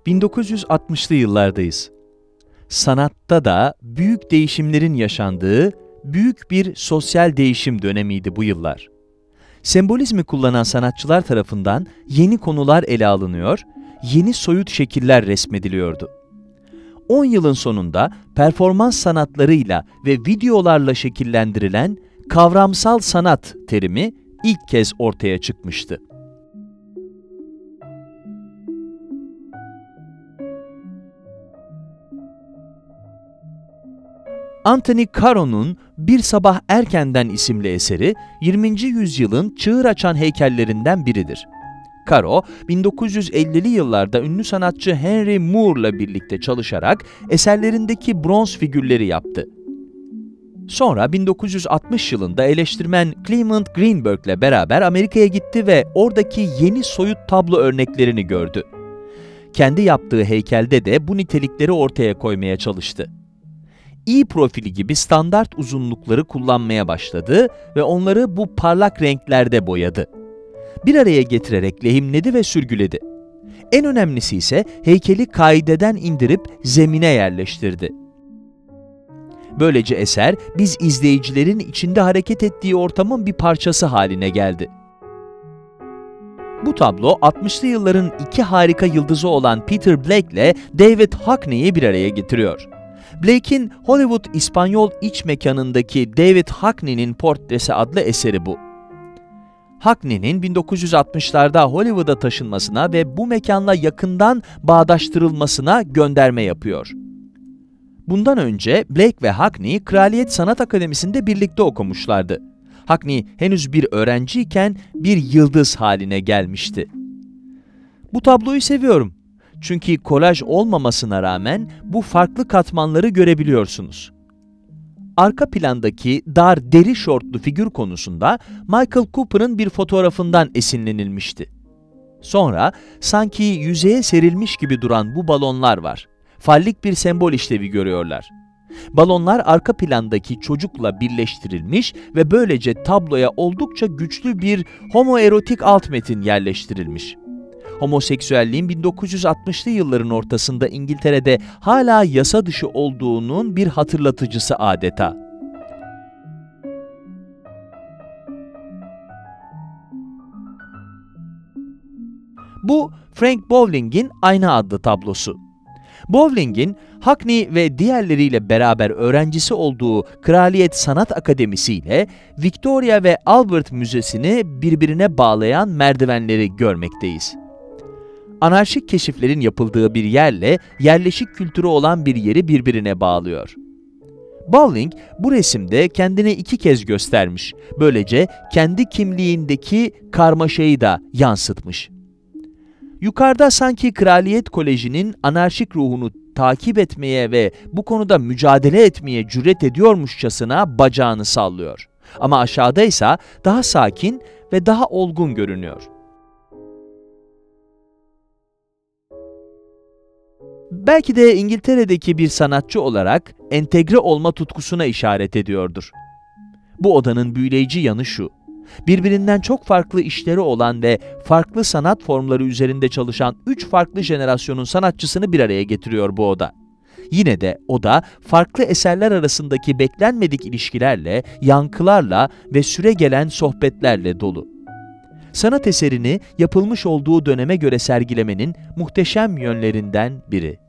1960'lı yıllardayız. Sanatta da büyük değişimlerin yaşandığı büyük bir sosyal değişim dönemiydi bu yıllar. Sembolizmi kullanan sanatçılar tarafından yeni konular ele alınıyor, yeni soyut şekiller resmediliyordu. 10 yılın sonunda performans sanatlarıyla ve videolarla şekillendirilen kavramsal sanat terimi ilk kez ortaya çıkmıştı. Anthony Caro'nun Bir Sabah Erkenden isimli eseri, 20. yüzyılın çığır açan heykellerinden biridir. Caro, 1950'li yıllarda ünlü sanatçı Henry Moore'la birlikte çalışarak eserlerindeki bronz figürleri yaptı. Sonra 1960 yılında eleştirmen Clement Greenberg'le beraber Amerika'ya gitti ve oradaki yeni soyut tablo örneklerini gördü. Kendi yaptığı heykelde de bu nitelikleri ortaya koymaya çalıştı. İ profili gibi standart uzunlukları kullanmaya başladı ve onları bu parlak renklerde boyadı. Bir araya getirerek lehimledi ve sürgüledi. En önemlisi ise heykeli kaideden indirip zemine yerleştirdi. Böylece eser, biz izleyicilerin içinde hareket ettiği ortamın bir parçası haline geldi. Bu tablo, 60'lı yılların iki harika yıldızı olan Peter Blake ile David Hockney'i bir araya getiriyor. Blake'in Hollywood İspanyol iç mekanındaki David Hockney'nin Portresi adlı eseri bu. Hockney'nin 1960'larda Hollywood'a taşınmasına ve bu mekanla yakından bağdaştırılmasına gönderme yapıyor. Bundan önce Blake ve Hockney, Kraliyet Sanat Akademisi'nde birlikte okumuşlardı. Hockney henüz bir öğrenciyken bir yıldız haline gelmişti. Bu tabloyu seviyorum. Çünkü kolaj olmamasına rağmen bu farklı katmanları görebiliyorsunuz. Arka plandaki dar deri şortlu figür konusunda Michael Cooper'ın bir fotoğrafından esinlenilmişti. Sonra sanki yüzeye serilmiş gibi duran bu balonlar var. Fallik bir sembol işlevi görüyorlar. Balonlar arka plandaki çocukla birleştirilmiş ve böylece tabloya oldukça güçlü bir homoerotik alt metin yerleştirilmiş. Homoseksüelliğin 1960'lı yılların ortasında İngiltere'de hala yasa dışı olduğunun bir hatırlatıcısı adeta. Bu, Frank Bowling'in Ayna adlı tablosu. Bowling'in, Hockney ve diğerleriyle beraber öğrencisi olduğu Kraliyet Sanat Akademisi ile Victoria ve Albert Müzesi'ni birbirine bağlayan merdivenleri görmekteyiz. Anarşik keşiflerin yapıldığı bir yerle yerleşik kültürü olan bir yeri birbirine bağlıyor. Bowling bu resimde kendini iki kez göstermiş, böylece kendi kimliğindeki karmaşayı da yansıtmış. Yukarıda sanki Kraliyet Koleji'nin anarşik ruhunu takip etmeye ve bu konuda mücadele etmeye cüret ediyormuşçasına bacağını sallıyor. Ama aşağıda ise daha sakin ve daha olgun görünüyor. Belki de İngiltere'deki bir sanatçı olarak entegre olma tutkusuna işaret ediyordur. Bu odanın büyüleyici yanı şu: birbirinden çok farklı işleri olan ve farklı sanat formları üzerinde çalışan 3 farklı jenerasyonun sanatçısını bir araya getiriyor bu oda. Yine de oda, farklı eserler arasındaki beklenmedik ilişkilerle, yankılarla ve süregelen sohbetlerle dolu. Sanat eserini yapılmış olduğu döneme göre sergilemenin muhteşem yönlerinden biri.